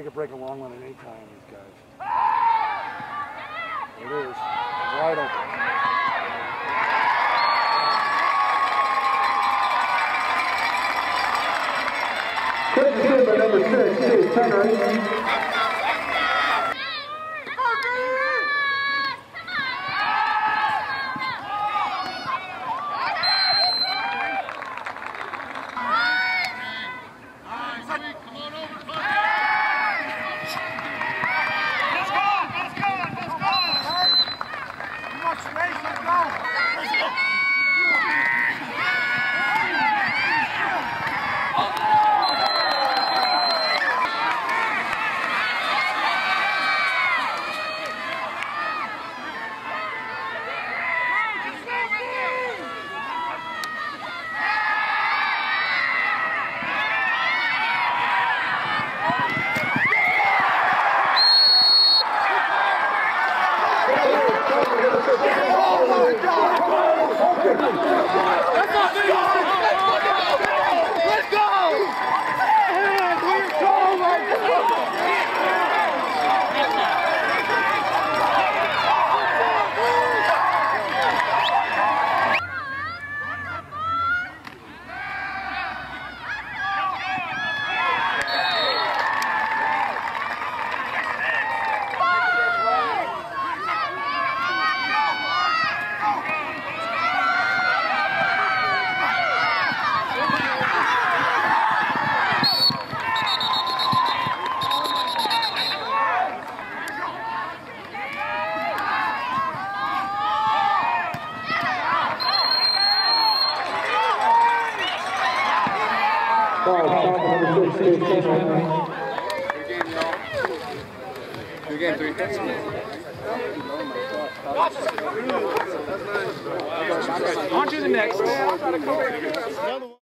Make a break a long one at any time, these guys. It is. Wide open. Quick receiver number 6, Steve Turner. Good game, 3. On to the next.